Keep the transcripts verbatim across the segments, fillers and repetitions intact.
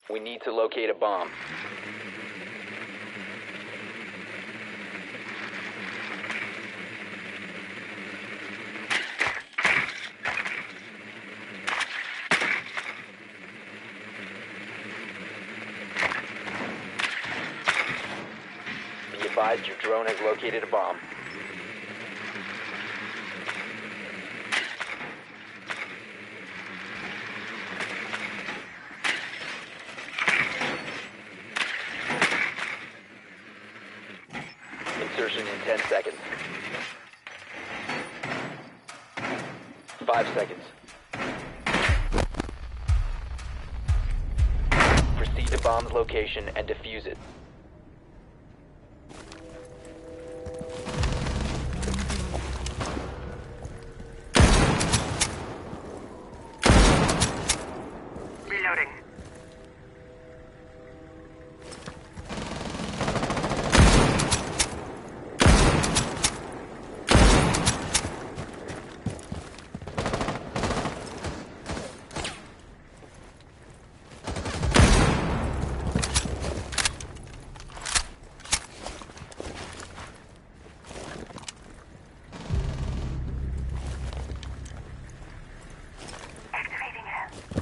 We need to locate a bomb. Be advised your drone has located a bomb. Insertion in ten seconds. Five seconds. Proceed to bomb's location and defuse it. Reloading. Activating it.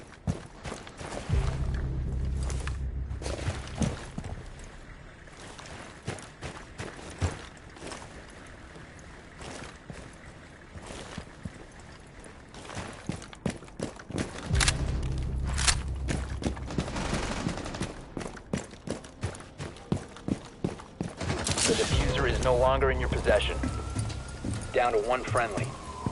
The diffuser is no longer in your possession. Down to one friendly.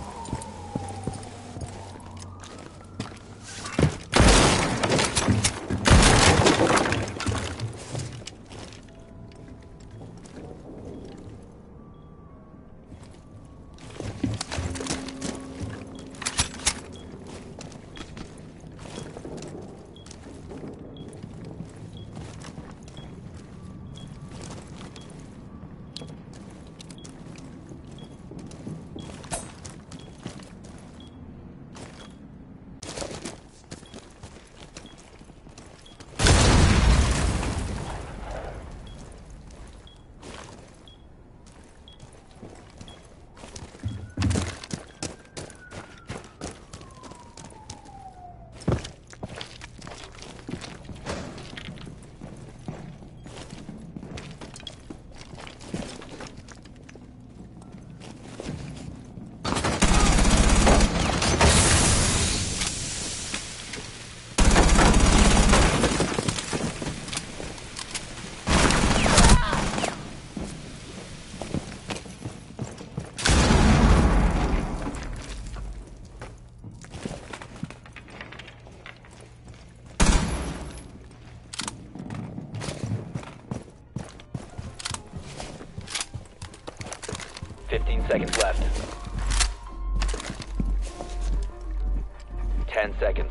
Fifteen seconds left. Ten seconds.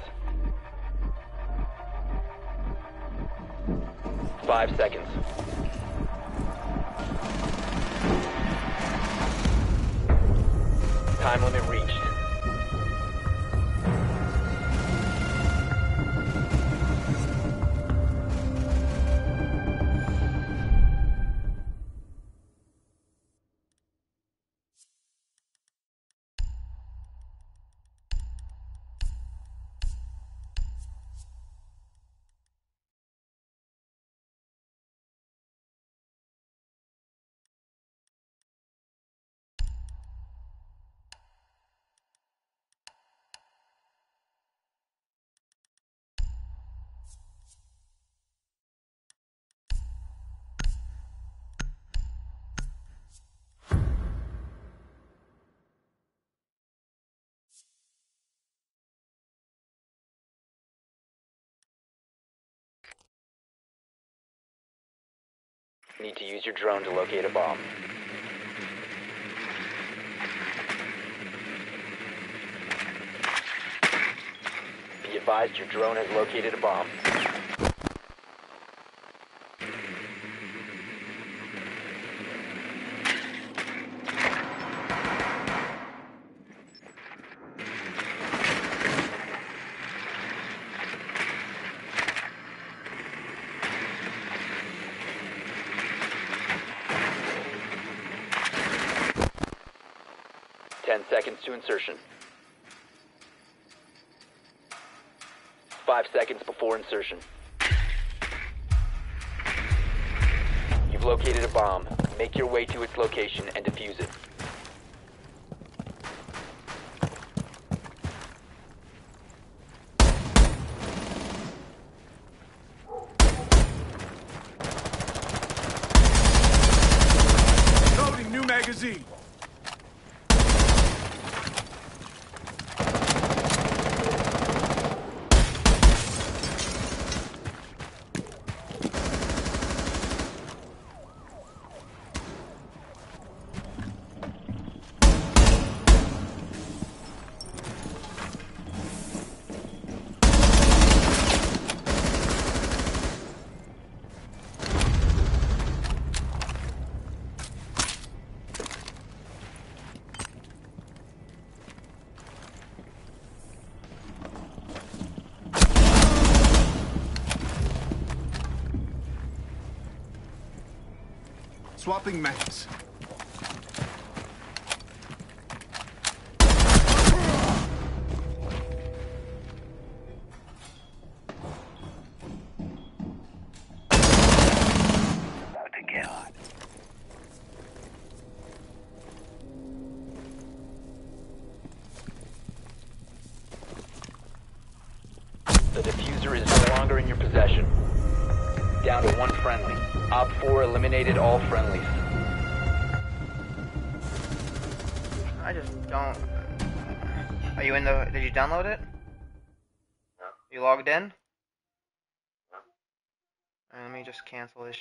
Five seconds. Time limit reached. Need to use your drone to locate a bomb. Be advised your drone has located a bomb. Ten seconds to insertion. Five seconds before insertion. You've located a bomb. Make your way to its location and defuse it. Loading new magazine. Swapping mags. About to get hot. The diffuser is no longer in your possession. Down to one friendly. Op four eliminated all friendlies. I just don't. Are you in the? Did you download it? No. You logged in? No. Alright, let me just cancel this.